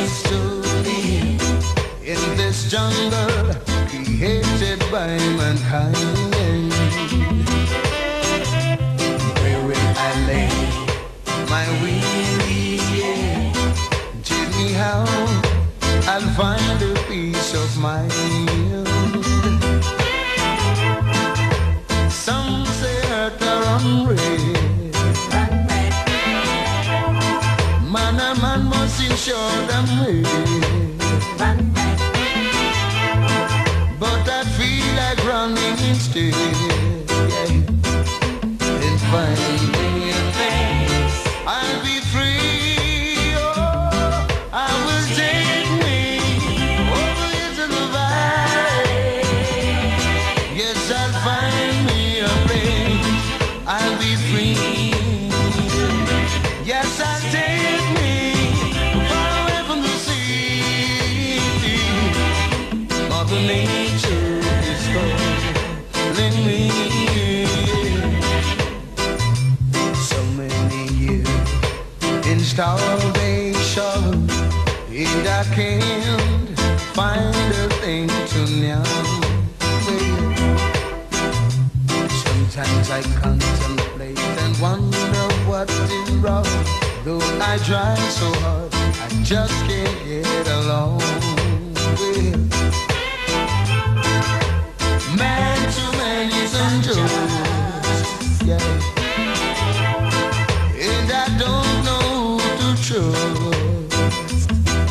place to live in this jungle created by mankind. Where will I lay my weary head? Tell me how I'll find a peace of mind. Some say earth are unreal. Man and man must ensure them real. But I feel like running instead, yeah. And finding a place I'll be free. Oh, I will take me over into the valley. Yes, I'll find me a place I'll be free. Yes, I'll take me far away from the city. Mother Nature is calling me. So many years in starvation, and I can't find a thing to yum. Sometimes I contemplate and wonder what is wrong. Though I try so hard, I just can't get along with man to man is unjust, yeah. And I don't know who to trust.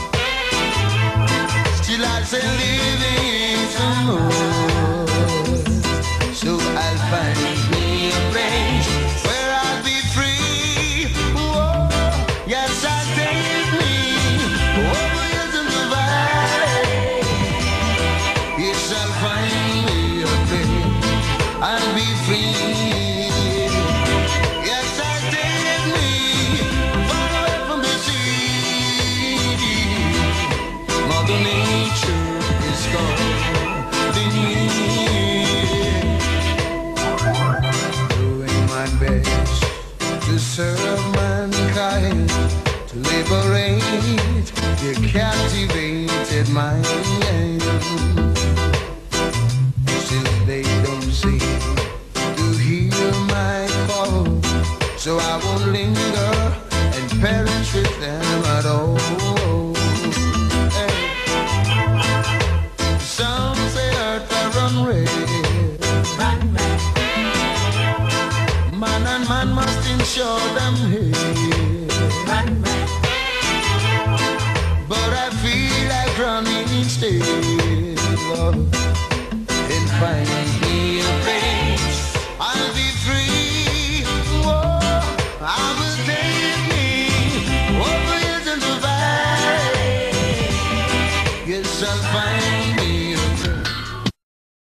Still I say living some more. So I'll find me a place where I'll be free. Whoa, yes, I'll take me over into the valley. Yes, I'll find me a place I'll be free. Yes, I'll take me far away from the city. Mother Nature is calling me. Best to serve mankind, to liberate the captivated mind. Still they don't seem to hear my call, so I won't linger and perish with them at all. Hey. Some say earth are unreal. Man and man must ensure them here. But I feel like running instead, Lord, and find me a place I'll be